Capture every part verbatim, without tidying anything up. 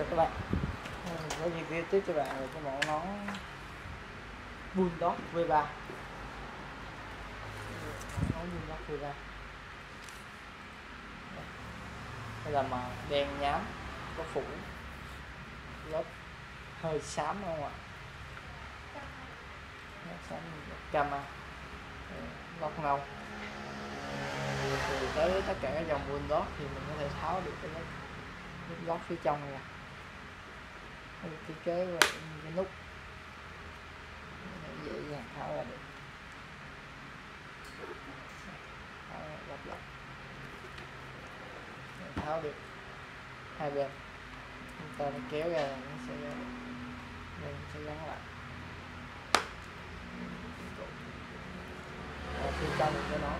chào các bạn. Mình sẽ review tiếp cho bạn về cái mẫu nón Bulldog V ba. Nón Bulldog V ba đây là màu đen nhám, có phủ lớp hơi xám đúng không ạ? Xám cama, lót nâu. Thì tới tất cả các dòng Bulldog thì mình có thể tháo được cái lớp lót phía trong này, cái kế cái nút dễ dàng tháo ra được, tháo lắp lắp tháo được hai bên, chúng ta kéo ra nó sẽ mình sẽ gắn lại. Và phía trong của nó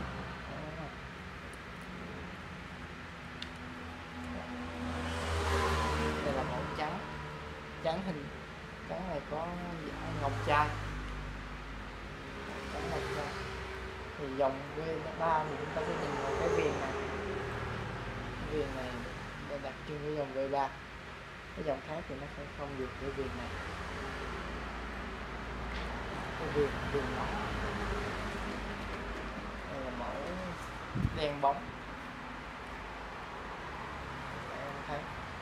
đây là màu trắng, trắng hình trắng này có ngọc trai, trắng ngọc trai. Thì dòng V ba thì chúng ta sẽ nhìn vào cái viền này, viền này để đặc trưng của dòng V ba. Cái dòng khác thì nó sẽ không được cái viền này, cái viền viền nóng. Đây là mẫu đen bóng, em thấy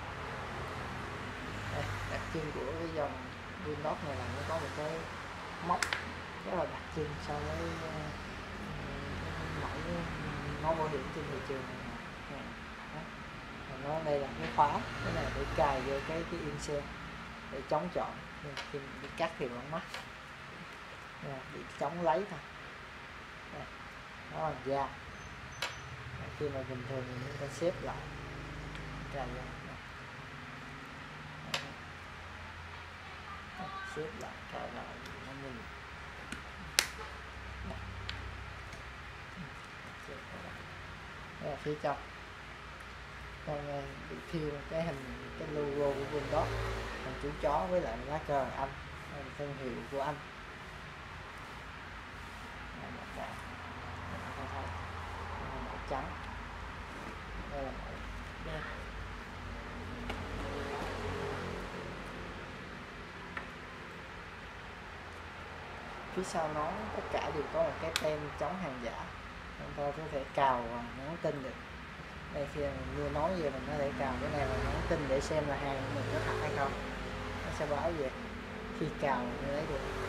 đây, đặc trưng của cái dòng Bulldog này là nó có một cái móc rất là đặc trưng so với mẫu nón bảo hiểm trên thị trường này. Nó đây là cái khóa, cái này để cài vô cái cái insert để chống chọn, khi bị cắt thì vẫn mất, bị chống lấy thôi. Đây, nó là da. Khi mà bình thường mình chúng ta xếp lại cài vô, xếp lại cài lại nó nhìn. Đây là phía trong, còn bị thiêu cái hình cái logo của Bulldog, còn chú chó với lại lá cờ Anh, đây là thương hiệu của Anh. Đây là màu, màu trắng, đây là màu đen. Phía sau nó tất cả đều có một cái tem chống hàng giả, chúng ta có thể cào và nhắn tin được. Đây khi mình mua nói về mình có thể cào cái này và nhắn tin để xem là hàng của mình có thật hay không, nó sẽ báo về khi cào mình lấy được.